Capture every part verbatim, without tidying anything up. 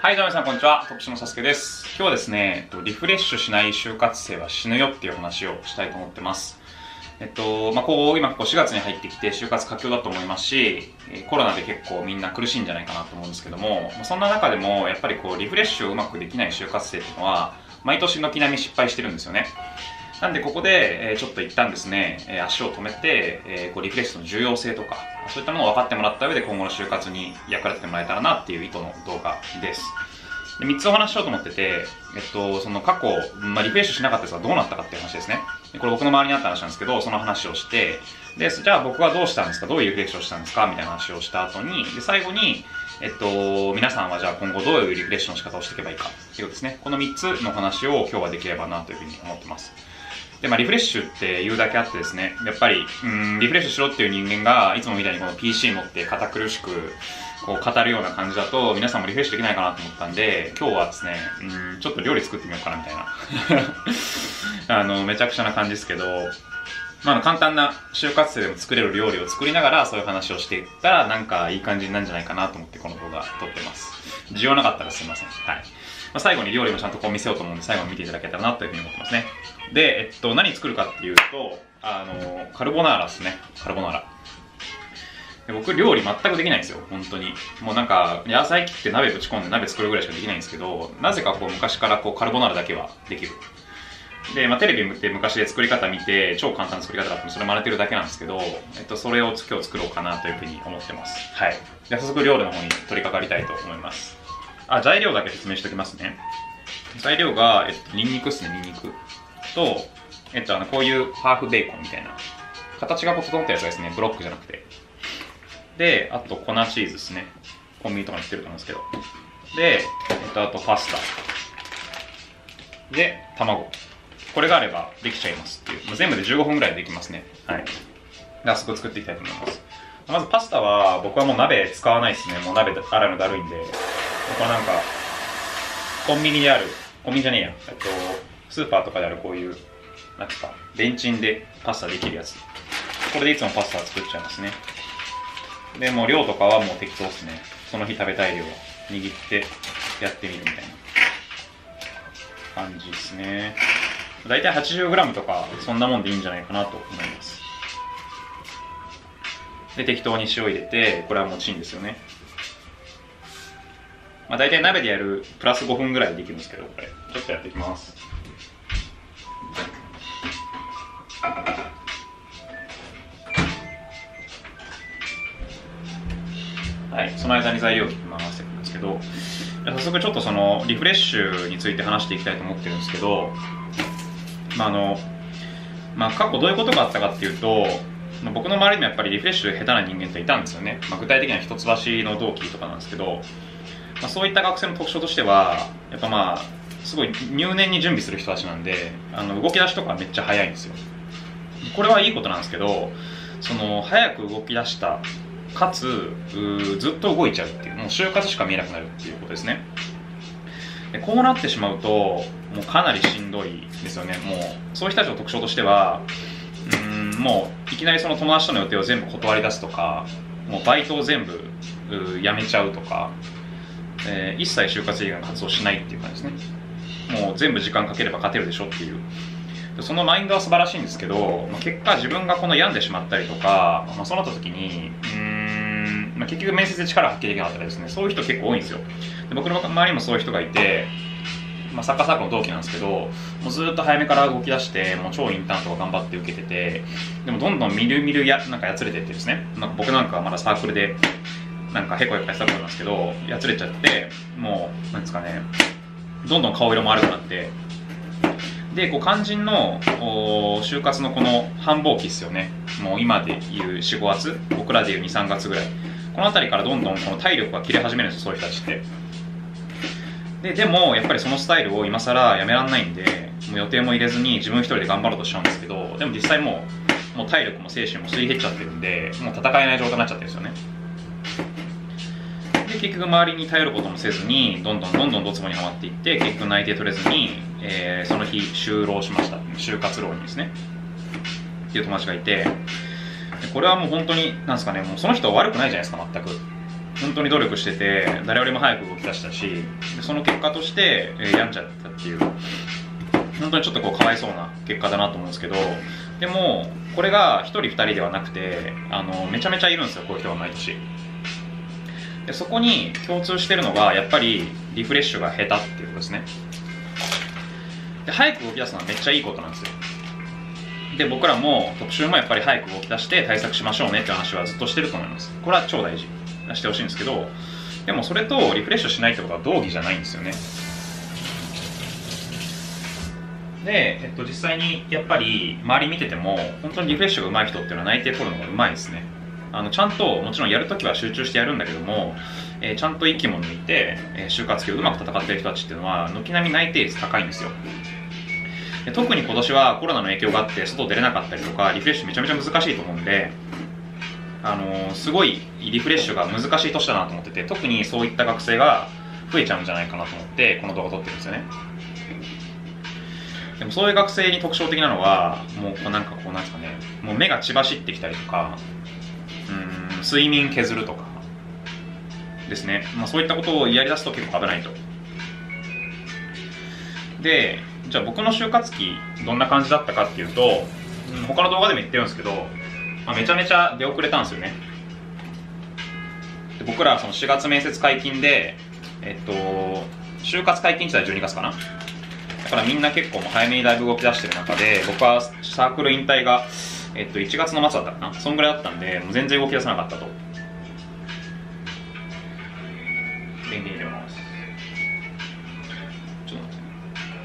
はい、どうも皆さんこんにちは。トップシのサスケです。今日はですね、リフレッシュしない就活生は死ぬよっていう話をしたいと思ってます。えっと、まあ、こう、今こうしがつに入ってきて就活佳境だと思いますし、コロナで結構みんな苦しいんじゃないかなと思うんですけども、そんな中でもやっぱりこうリフレッシュをうまくできない就活生っていうのは、毎年軒並み失敗してるんですよね。なんでここで、えー、ちょっと一旦ですね、えー、足を止めて、えー、こうリフレッシュの重要性とか、そういったものを分かってもらった上で今後の就活に役立ててもらえたらなっていう意図の動画です。でみっつお話ししようと思ってて、えっと、その過去、まあ、リフレッシュしなかったやつはどうなったかっていう話ですね。これ僕の周りにあった話なんですけど、その話をして、で、じゃあ僕はどうしたんですか、どういうリフレッシュをしたんですかみたいな話をした後に、で、最後に、えっと、皆さんはじゃあ今後どういうリフレッシュの仕方をしていけばいいかっていうことですね。このみっつの話を今日はできればなというふうに思ってます。で、まあ、リフレッシュって言うだけあってですね、やっぱり、うん、リフレッシュしろっていう人間が、いつもみたいにこの ピーシー 持って堅苦しく、こう語るような感じだと、皆さんもリフレッシュできないかなと思ったんで、今日はですね、うん、ちょっと料理作ってみようかなみたいな。あの、めちゃくちゃな感じですけど、まあ、簡単な就活生でも作れる料理を作りながら、そういう話をしていったら、なんかいい感じになるんじゃないかなと思ってこの動画撮ってます。需要なかったらすいません。はい。まあ、最後に料理もちゃんとこう見せようと思うんで、最後に見ていただけたらなというふうに思ってますね。で、えっと、何作るかっていうと、あの、カルボナーラですね。カルボナーラ。で僕、料理全くできないんですよ。本当に。もうなんか、野菜切って鍋ぶち込んで鍋作るぐらいしかできないんですけど、なぜかこう昔からこうカルボナーラだけはできる。で、まあ、テレビ見て昔で作り方見て、超簡単な作り方だったので、それ真似てるだけなんですけど、えっと、それを今日作ろうかなというふうに思ってます。はい。じゃあ早速料理の方に取り掛かりたいと思います。あ、材料だけ説明しておきますね。材料が、えっと、ニンニクですね、ニンニク。と、えっと、あの、こういうハーフベーコンみたいな。形が整ったやつですね、ブロックじゃなくて。で、あと粉チーズですね。コンビニとかに売ってると思うんですけど。で、えっと、あとパスタ。で、卵。これがあればできちゃいますっていう。もう全部でじゅうごふんぐらいできますね。はい。で、あそこ作っていきたいと思います。まずパスタは、僕はもう鍋使わないですね。もう鍋洗うのだるいんで。僕はなんか、コンビニである、コンビニじゃねえや。えっと、スーパーとかであるこういう、なんですか、レンチンでパスタできるやつ。これでいつもパスタ作っちゃいますね。で、もう量とかはもう適当ですね。その日食べたい量を握ってやってみるみたいな感じですね。だいたい はちじゅうグラム とかそんなもんでいいんじゃないかなと思います。で、適当に塩入れて、これはもうチンですよね。まあ、大体鍋でやるプラスごふんぐらいでできるんですけど、これちょっとやっていきます。はい、その間に材料を切って回していくんですけど、早速ちょっとそのリフレッシュについて話していきたいと思ってるんですけど、まああのまあ、過去どういうことがあったかっていうと、まあ、僕の周りにもやっぱりリフレッシュ下手な人間っていたんですよね。まあ、具体的には一橋の同期とかなんですけど、まあ、そういった学生の特徴としては、やっぱまあすごい入念に準備する人たちなんで、あの動き出しとかめっちゃ早いんですよ。これはいいことなんですけど、その早く動き出したかつずっと動いちゃうっていう、もう就活しか見えなくなるっていうことですね。でこうなってしまうともうかなりしんどいですよね。もうそういう人たちの特徴としては、うーんもういきなりその友達との予定を全部断り出すとか、もうバイトを全部辞めちゃうとか、えー、一切就活以外の活動しないっていう感じですね。もう全部時間かければ勝てるでしょっていう、そのマインドは素晴らしいんですけど、まあ、結果自分がこの病んでしまったりとか、まあ、そうなった時にうーん、まあ、結局面接で力発揮できなかったりですね、そういう人結構多いんですよ。で僕の周りにもそういう人がいて、まあ、サッカーサークルの同期なんですけど、もうずっと早めから動き出して、もう超インターンとか頑張って受けてて、でもどんどんみるみるやなんかやつれてってですね、なんか僕なんかはまだサークルでなんかへこへこやってたことなんですけど、やつれちゃって、もうなんですかね、どんどん顔色も悪くなって、でこう肝心の就活のこの繁忙期ですよね。もう今でいうよん、ごがつ、僕らでいうに、さんがつぐらい、この辺りからどんどんこの体力が切れ始めるんですよ、そういう人たちって。ででもやっぱりそのスタイルを今更やめらんないんで、もう予定も入れずに自分一人で頑張ろうとしちゃうんですけど、でも実際もうもう体力も精神もすり減っちゃってるんで、もう戦えない状態になっちゃってるんですよね。で結局周りに頼ることもせずにどんどんどんどんドツボにはまっていって、結局内定取れずに、えー、その日就労しました。就活浪人ですねっていう友達がいて、これはもう本当になんですかね、もうその人は悪くないじゃないですか、全く。 本当に努力してて誰よりも早く動き出したし、その結果として、えー、病んじゃったっていう、本当にちょっとこうかわいそうな結果だなと思うんですけど、でもこれがひとりふたりではなくて、あのめちゃめちゃいるんですよ、こういう人が毎年。でそこに共通してるのがやっぱりリフレッシュが下手っていうことですね。で早く動き出すのはめっちゃいいことなんですよ。で僕らも特集もやっぱり早く動き出して対策しましょうねって話はずっとしてると思います。これは超大事してほしいんですけど、でもそれとリフレッシュしないってことは同義じゃないんですよね。で、えっと、実際にやっぱり周り見てても本当にリフレッシュが上手い人っていうのは内定取るのが上手いですね。あのちゃんともちろんやるときは集中してやるんだけども、えー、ちゃんと息も抜いて、えー、就活期をうまく戦ってる人たちっていうのは軒並み内定率高いんですよ。で特に今年はコロナの影響があって外出れなかったりとかリフレッシュめちゃめちゃ難しいと思うんで、あのー、すごいリフレッシュが難しい年だなと思ってて、特にそういった学生が増えちゃうんじゃないかなと思ってこの動画を撮ってるんですよね。でもそういう学生に特徴的なのはもうこうなんかこうなんですかね、もう目が血走ってきたりとか、うーん睡眠削るとかですね、まあ、そういったことをやりだすと結構危ないと。でじゃあ僕の就活期どんな感じだったかっていうと、うん、他の動画でも言ってるんですけど、まあ、めちゃめちゃ出遅れたんですよね。で僕らそのしがつ面接解禁で、えっと就活解禁って言ったらじゅうにがつかな。だからみんな結構もう早めにだいぶ動き出してる中で、僕はサークル引退が、えっと、いちがつの末だったかな、そんぐらいだったんでもう全然動き出さなかったと。電源入れます。ちょっと待って。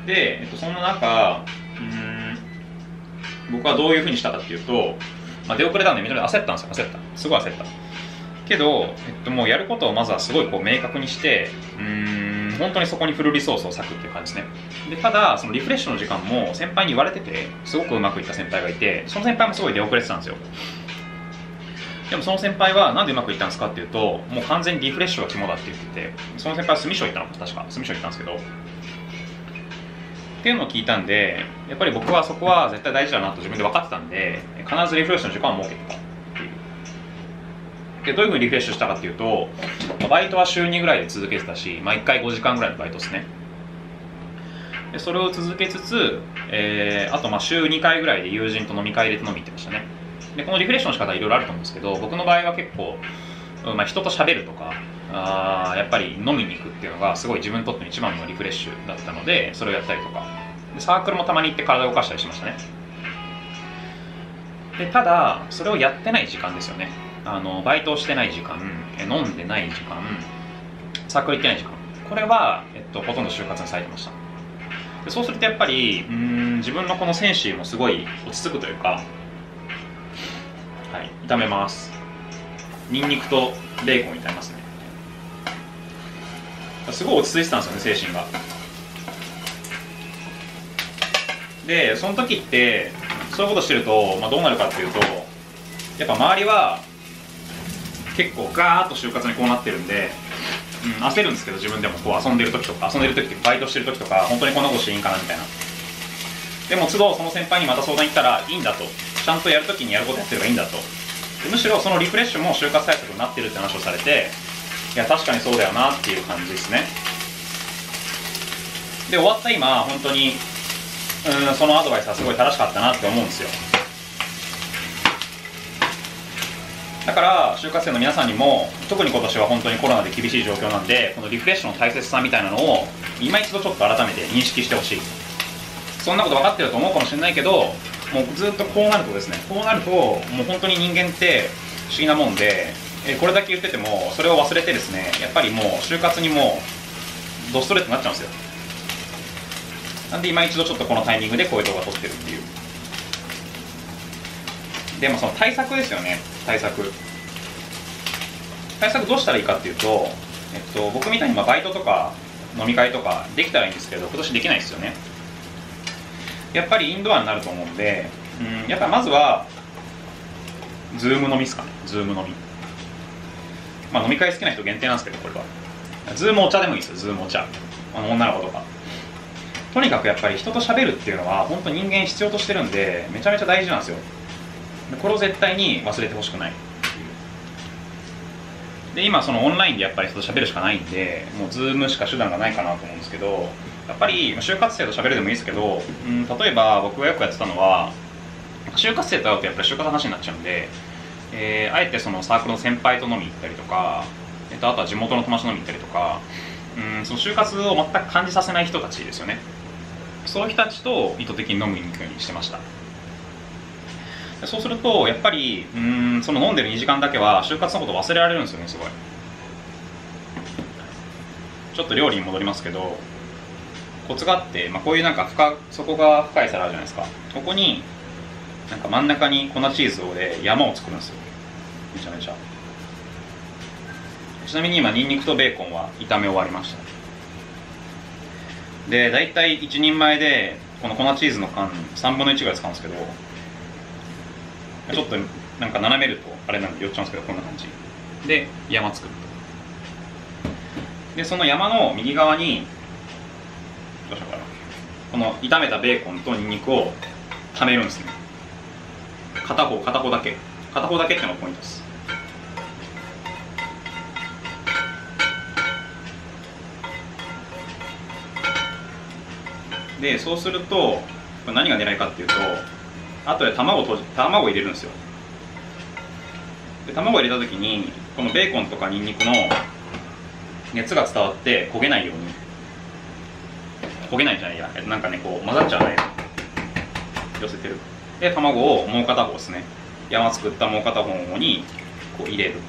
で、えっと、そんな中、うーん僕はどういうふうにしたかっていうと、まあ、出遅れたんでみんなで焦ったんですよ。焦ったすごい焦ったけど、えっと、もうやることをまずはすごいこう明確にして、うーん本当にそこにフルリソースを割くっていう感じですね。でただそのリフレッシュの時間も先輩に言われててすごくうまくいった先輩がいて、その先輩もすごい出遅れてたんですよ。でもその先輩はなんでうまくいったんですかっていうと、もう完全にリフレッシュが肝だって言ってて、その先輩は住所行ったのか、確か住所行ったんですけどっていうのを聞いたんで、やっぱり僕はそこは絶対大事だなと自分で分かってたんで、必ずリフレッシュの時間を設けてたっていう。でどういうふうにリフレッシュしたかっていうと、バイトは週にぐらいで続けてたし、まあ、いっかいごじかんぐらいのバイトですね。でそれを続けつつ、えー、あとまあ週にかいぐらいで友人と飲み会入れて飲み行ってましたね。でこのリフレッシュの仕方はいろいろあると思うんですけど、僕の場合は結構、まあ、人と喋るとか、あやっぱり飲みに行くっていうのがすごい自分にとっての一番のリフレッシュだったので、それをやったりとかでサークルもたまに行って体を動かしたりしましたね。でただそれをやってない時間ですよね。あのバイトをしてない時間、飲んでない時間、サークル行ってない時間、これは、えっと、ほとんど就活に割いてました。でそうするとやっぱりうーん自分のこのセンシーもすごい落ち着くというか、はい、炒めます。ニンニクとベーコン炒めますね。すごい落ち着いてたんですよね、精神が。でその時ってそういうことしてると、まあ、どうなるかっていうと、やっぱ周りは結構ガーッと就活にこうなってるんで、うん、焦るんですけど、自分でもこう遊んでる時とか遊んでる時ってバイトしてる時とか本当にこんなことしていいんかなみたいな。でも都度その先輩にまた相談行ったらいいんだと、ちゃんとやる時にやることやってればいいんだと。むしろそのリフレッシュも就活対策になってるって話をされて、いや確かにそうだよなっていう感じですね。で終わった今本当にうんそのアドバイスはすごい正しかったなって思うんですよ。だから就活生の皆さんにも、特に今年は本当にコロナで厳しい状況なんで、このリフレッシュの大切さみたいなのを今一度ちょっと改めて認識してほしい。そんなこと分かってると思うかもしれないけど、もうずっとこうなるとですね、こうなるともう本当に人間って不思議なもんで、えこれだけ言っててもそれを忘れてですね、やっぱりもう就活にもうドストレートになっちゃうんですよ。なんで今一度ちょっとこのタイミングでこういう動画撮ってるっていう。でもその対策ですよね。対策対策どうしたらいいかっていうと、えっと、僕みたいにまあバイトとか飲み会とかできたらいいんですけど、今年できないですよね。やっぱりインドアになると思うんで、うん、やっぱまずはズーム飲みですかね。ズーム飲み、まあ飲み会好きな人限定なんですけど、これはズームお茶でもいいですよ。ズームお茶、あの女の子とか。とにかくやっぱり人と喋るっていうのは本当人間必要としてるんで、めちゃめちゃ大事なんですよ。これを絶対に忘れてほしくない。 で今そのオンラインでやっぱり人と喋るしかないんで、もうズームしか手段がないかなと思うんですけど、やっぱり就活生と喋るでもいいですけど、うん、例えば僕がよくやってたのは、就活生と会うとやっぱり就活の話になっちゃうんで、えー、あえてそのサークルの先輩と飲み行ったりとか、えっと、あとは地元の友達と飲み行ったりとか、うん、その就活を全く感じさせない人たちですよね。そういう人たちと意図的に飲みに行くようにしてました。そうするとやっぱりうーんその飲んでるにじかんだけは就活のこと忘れられるんですよね。すごいちょっと料理に戻りますけど、コツがあって、まあ、こういうなんか深底が深い皿あるじゃないですか。ここになんか真ん中に粉チーズをで山を作るんですよ。めちゃめちゃ。ちなみに今ニンニクとベーコンは炒め終わりました。でだいたい一人前でこの粉チーズの缶さんぶんのいちぐらい使うんですけど、ちょっとなんか斜めるとあれなんで寄っちゃうんですけど、こんな感じで山作ると。でその山の右側にどうしようかな、この炒めたベーコンとニンニクをはめるんですね。片方片方だけ片方だけっていうのがポイントです。でそうするとこれ何が狙いかっていうと、後で卵を閉じ卵を入れるんですよ。で卵を入れた時にこのベーコンとかニンニクの熱が伝わって焦げないように、焦げないんじゃないや、なんかねこう混ざっちゃわないように寄せてる。で卵をもう片方ですね、山作ったもう片方にこう入れる。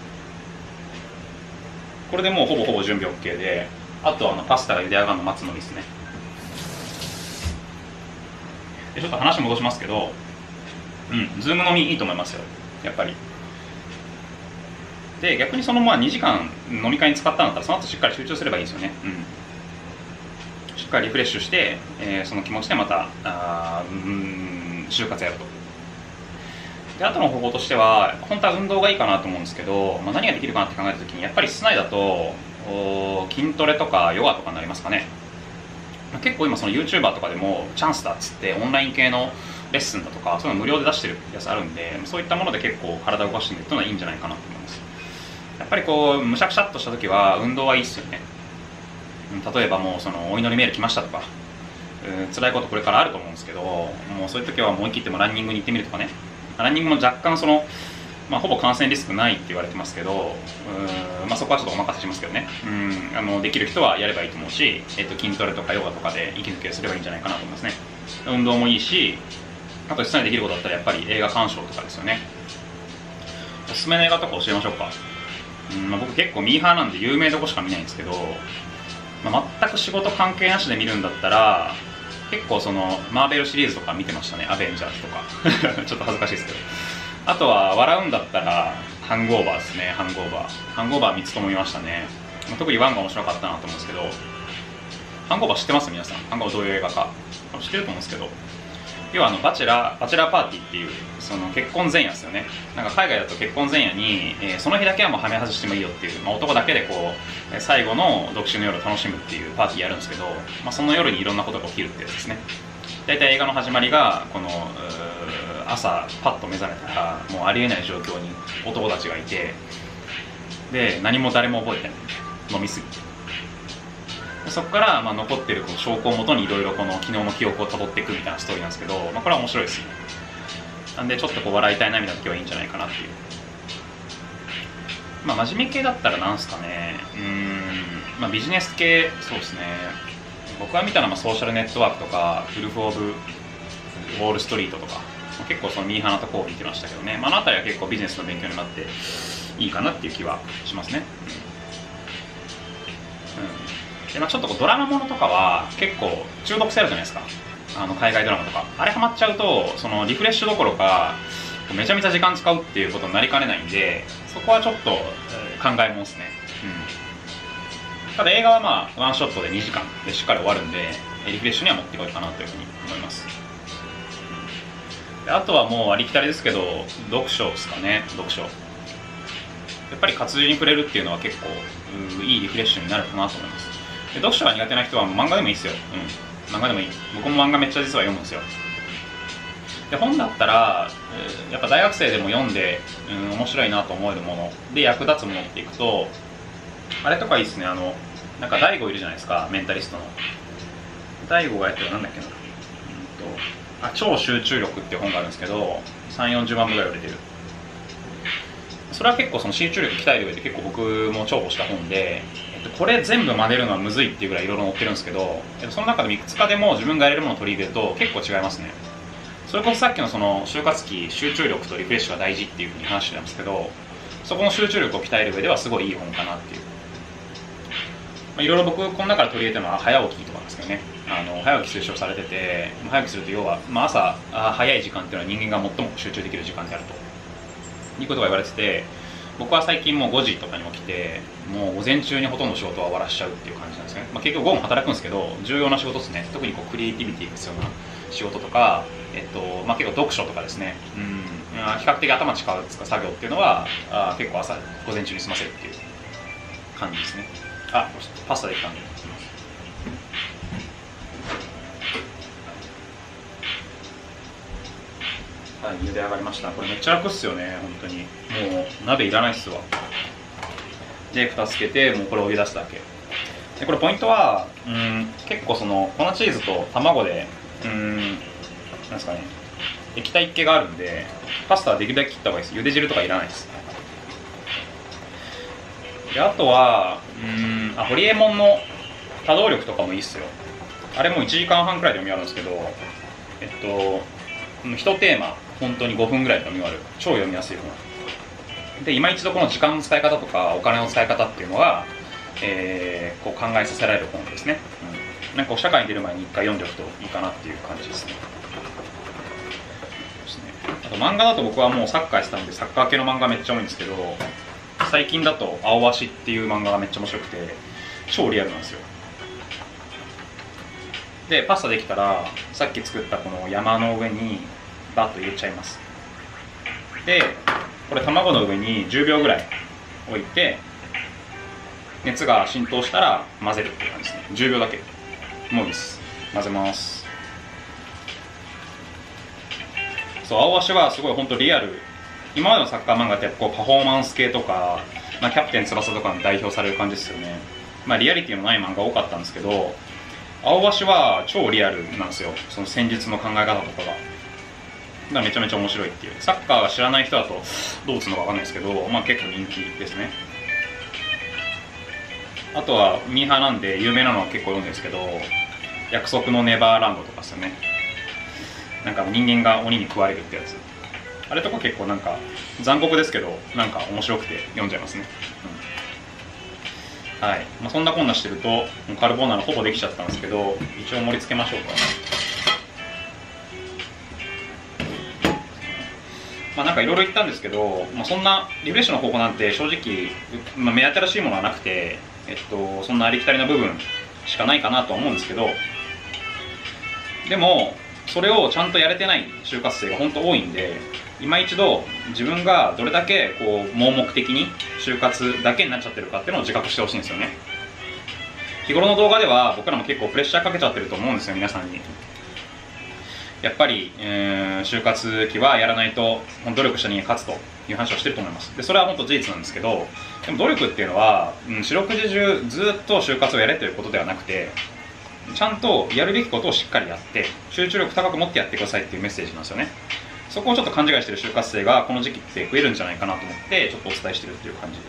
これでもうほぼほぼ準備 OK で、あとはあのパスタが茹で上がるの待つのみですね。でちょっと話戻しますけど、うん、ズーム飲みいいと思いますよ、やっぱり。で逆にそのまあにじかん飲み会に使ったんだったら、その後しっかり集中すればいいですよね。うん、しっかりリフレッシュして、えー、その気持ちでまたあうん就活やると。であとの方法としては、本当は運動がいいかなと思うんですけど、まあ、何ができるかなって考えた時に、やっぱり室内だと筋トレとかヨガとかになりますかね。結構今その YouTuber とかでもチャンスだっつってオンライン系のレッスンだとかそういうの無料で出してるやつあるんで、そういったもので結構体を動かしてみるというのはいいんじゃないかなと思います。やっぱりこうむしゃくしゃっとした時は運動はいいっすよね。例えばもうそのお祈りメール来ましたとか、うん、辛いことこれからあると思うんですけど、もうそういう時は思い切ってもランニングに行ってみるとかね。ランニングも若干そのまあ、ほぼ感染リスクないって言われてますけど、うん、まあ、そこはちょっとお任せしますけどね、うん、あのできる人はやればいいと思うし、えっと、筋トレとかヨガとかで息抜きをすればいいんじゃないかなと思いますね。運動もいいし、あと室内でできることだったらやっぱり映画鑑賞とかですよね。おすすめの映画とか教えましょうか。うんまあ、僕結構ミーハーなんで有名どこしか見ないんですけど、まあ、全く仕事関係なしで見るんだったら結構そのマーベルシリーズとか見てましたね。アベンジャーズとかちょっと恥ずかしいですけど、あとは笑うんだったらハングオーバーですね。ハングオーバーハングオーバーみっつとも見ましたね。特にワンが面白かったなと思うんですけど、ハングオーバー知ってます？皆さんハングオーバーどういう映画か知ってると思うんですけど、要はあのバチェラーバチェラーパーティーっていうその結婚前夜ですよね。なんか海外だと結婚前夜に、えー、その日だけはもうはめ外してもいいよっていう、まあ、男だけでこう最後の独身の夜を楽しむっていうパーティーやるんですけど、まあ、その夜にいろんなことが起きるってやつですね。大体映画の始まりがこの朝パッと目覚めたらもうありえない状況に男たちがいて、で何も誰も覚えてない、飲みすぎて、そこからまあ残ってるこう証拠をもとにいろいろこの昨日の記憶をたどっていくみたいなストーリーなんですけど、まあ、これは面白いですね。なんでちょっとこう笑いたい涙の時はいいんじゃないかなっていう。まあ真面目系だったらなんすかね、うーんまあビジネス系、そうですね。僕が見たのはソーシャルネットワークとかウルフ・オブ・ウォール・ストリートとか、結構そのミーハーなところを見てましたけどね、まあ、あの辺りは結構ビジネスの勉強になっていいかなっていう気はしますね。うん、でまあ、ちょっとこうドラマものとかは結構中毒性あるじゃないですか。あの海外ドラマとかあれハマっちゃうとそのリフレッシュどころかめちゃめちゃ時間使うっていうことになりかねないんで、そこはちょっと、えー、考えもんですね。うん、ただ映画はまあワンショットでにじかんでしっかり終わるんでリフレッシュには持ってこいかなというふうに思います。あとはもうありきたりですけど読書ですかね。読書やっぱり活字に触れるっていうのは結構いいリフレッシュになるかなと思います。で読書が苦手な人は漫画でもいいですよ。うん、漫画でもいい。僕も漫画めっちゃ実は読むんですよ。 で本だったら、えー、やっぱ大学生でも読んで、うん、面白いなと思えるもので役立つものっていくと、あれとかいいですね。あのなんか大悟いるじゃないですか、メンタリストの大悟がやってるなんだっけな、うんとあ超集中力っていう本があるんですけど、さんじゅうよんじゅうまん部ぐらい売れてる。それは結構その集中力鍛える上で結構僕も重宝した本で、えっと、これ全部真似るのはむずいっていうぐらいいろいろ載ってるんですけど、その中でもいくつかでも自分がやれるものを取り入れると結構違いますね。それこそさっきのその就活期集中力とリフレッシュが大事っていうふうに話してたんですけど、そこの集中力を鍛える上ではすごいいい本かなっていう。まあ、いろいろ僕この中で取り入れてるのは早起きとかなんですけどね。あの早起き推奨されてて、早起きすると要は、まあ、朝あ早い時間っていうのは人間が最も集中できる時間であるということが言われてて、僕は最近もうごじとかに起きて、もう午前中にほとんど仕事は終わらしちゃうっていう感じなんですね。まあ、結局午後も働くんですけど、重要な仕事ですね。特にこうクリエイティビティが必要な仕事とか、えっとまあ、結構読書とかですね、うん、比較的頭使う作業っていうのはあ結構朝午前中に済ませるっていう感じですね。あ、パスタできたんではい、茹で上がりました。これめっちゃ楽っすよね、本当に。もう鍋いらないっすわ。で、蓋つけて、もうこれをお湯出すだけ。で、これポイントは、うん、結構その粉チーズと卵で、うん、なんですかね、液体気があるんで、パスタはできるだけ切った方がいいです。茹で汁とかいらないです。で、あとは、うん、あ、ホリエモンの多動力とかもいいっすよ。あれもいちじかんはんくらいで読み終わるんですけど、えっと、いちテーマ、本当にごふんぐらいで読み終わる超読みやすい本で、今一度この時間の使い方とかお金の使い方っていうのは、えー、こう考えさせられる本ですね、うん、なんか社会に出る前に一回読んでおくといいかなっていう感じですね。あと漫画だと僕はもうサッカーやってたんでサッカー系の漫画めっちゃ多いんですけど、最近だと青足っていう漫画がめっちゃ面白くて超リアルなんですよ。でパスタできたらさっき作ったこの山の上にバッと入れちゃいます。でこれ卵の上にじゅうびょうぐらい置いて熱が浸透したら混ぜるっていう感じですね。じゅうびょうだけもういいです。混ぜます。そう、青足はすごい本当リアル。今までのサッカー漫画ってこうパフォーマンス系とか、まあ、キャプテン翼とかに代表される感じですよね。まあリアリティのない漫画多かったんですけど、青足は超リアルなんですよ。その戦術の考え方とかが。だからめちゃめちゃ面白いっていう。サッカーが知らない人だとどう打つのかわかんないですけど、まあ結構人気ですね。あとはミーハーなんで有名なのは結構読んでるんですけど、約束のネバーランドとかですよね。なんか人間が鬼に食われるってやつ。あれとか結構なんか残酷ですけど、なんか面白くて読んじゃいますね。うん、はい。まあ、そんなこんなしてるとカルボナーラほぼできちゃったんですけど、一応盛り付けましょうか。まあなんかいろいろ言ったんですけど、まあ、そんなリフレッシュの方法なんて正直、まあ、目新しいものはなくて、えっと、そんなありきたりな部分しかないかなとは思うんですけど、でもそれをちゃんとやれてない就活生が本当多いんで、今一度自分がどれだけこう盲目的に就活だけになっちゃってるかっていうのを自覚してほしいんですよね。日頃の動画では僕らも結構プレッシャーかけちゃってると思うんですよ、皆さんに。やっぱり、えー、就活期はやらないと努力した人間勝つという話をしてると思います。でそれは本当事実なんですけど、でも努力っていうのは、うん、四六時中ずっと就活をやれということではなくて、ちゃんとやるべきことをしっかりやって集中力高く持ってやってくださいっていうメッセージなんですよね。そこをちょっと勘違いしてる就活生がこの時期って増えるんじゃないかなと思ってちょっとお伝えしてるっていう感じです。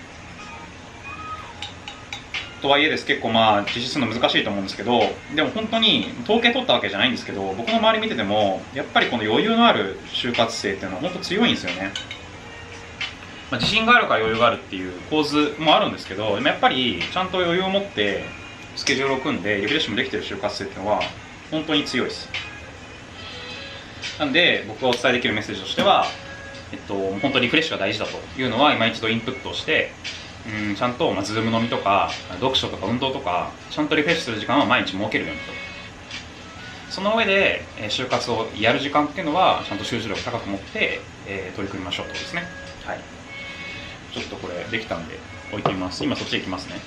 とはいえです、結構まあ実施するの難しいと思うんですけど、でも本当に統計取ったわけじゃないんですけど、僕の周り見ててもやっぱりこの余裕のある就活生っていうのは本当強いんですよね。まあ、自信があるから余裕があるっていう構図もあるんですけど、でもやっぱりちゃんと余裕を持ってスケジュールを組んでリフレッシュもできてる就活生っていうのは本当に強いです。なんで僕がお伝えできるメッセージとしては、えっと、本当にリフレッシュが大事だというのは今一度インプットをして、うん、ちゃんと、まあ、ズーム飲みとか読書とか運動とかちゃんとリフレッシュする時間は毎日設けるようにと。その上で、えー、就活をやる時間っていうのはちゃんと集中力高く持って、えー、取り組みましょうということですね。はい。ちょっとこれできたんで置いてみます。今そっちへ行きますね。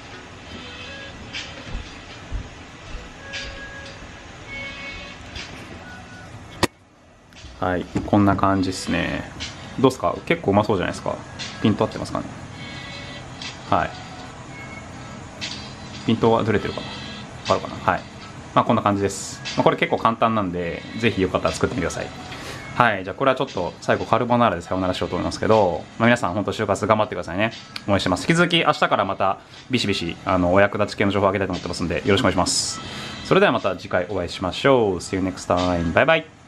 はい、こんな感じですね。どうですか？結構うまそうじゃないですか。ピント合ってますかね。はい。ピントはずれてるかな。わかるかな。はい。まあこんな感じです。まあ、これ結構簡単なんで、ぜひよかったら作ってみてください。はい。じゃあこれはちょっと最後カルボナーラでさよならしようと思いますけど、まあ、皆さん本当就活頑張ってくださいね。応援してます。引き続き明日からまたビシビシあのお役立ち系の情報をあげたいと思ってますんで、よろしくお願いします。それではまた次回お会いしましょう。See you next time. バイバイ。